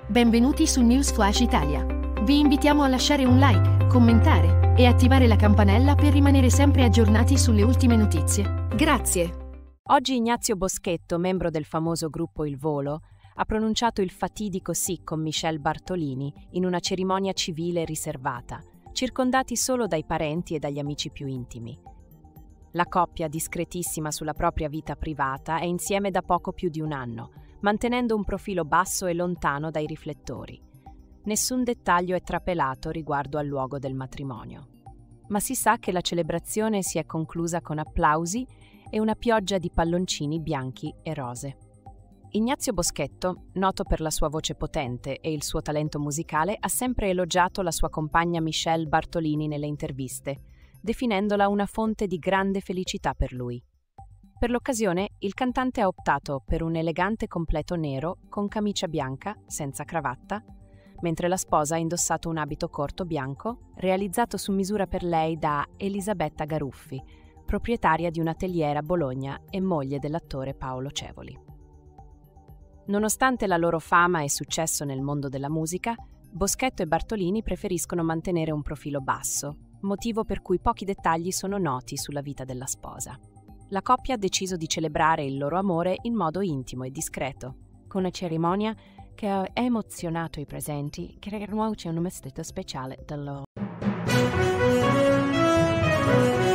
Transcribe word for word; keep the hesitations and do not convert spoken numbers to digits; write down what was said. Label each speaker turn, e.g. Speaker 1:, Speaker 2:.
Speaker 1: Benvenuti su News Flash Italia. Vi invitiamo a lasciare un like, commentare e attivare la campanella per rimanere sempre aggiornati sulle ultime notizie. Grazie.
Speaker 2: Oggi Ignazio Boschetto, membro del famoso gruppo Il Volo, ha pronunciato il fatidico sì con Michelle Bartolini in una cerimonia civile riservata, circondati solo dai parenti e dagli amici più intimi. La coppia, discretissima sulla propria vita privata, è insieme da poco più di un anno, mantenendo un profilo basso e lontano dai riflettori. Nessun dettaglio è trapelato riguardo al luogo del matrimonio. Ma si sa che la celebrazione si è conclusa con applausi e una pioggia di palloncini bianchi e rose. Ignazio Boschetto, noto per la sua voce potente e il suo talento musicale, ha sempre elogiato la sua compagna Michelle Bartolini nelle interviste, definendola una fonte di grande felicità per lui. Per l'occasione, il cantante ha optato per un elegante completo nero con camicia bianca, senza cravatta, mentre la sposa ha indossato un abito corto bianco, realizzato su misura per lei da Elisabetta Garuffi, proprietaria di un atelier a Bologna e moglie dell'attore Paolo Cevoli. Nonostante la loro fama e successo nel mondo della musica, Boschetto e Bartolini preferiscono mantenere un profilo basso, motivo per cui pochi dettagli sono noti sulla vita della sposa. La coppia ha deciso di celebrare il loro amore in modo intimo e discreto, con una cerimonia che ha emozionato i presenti, che riconosce un vestito speciale da loro.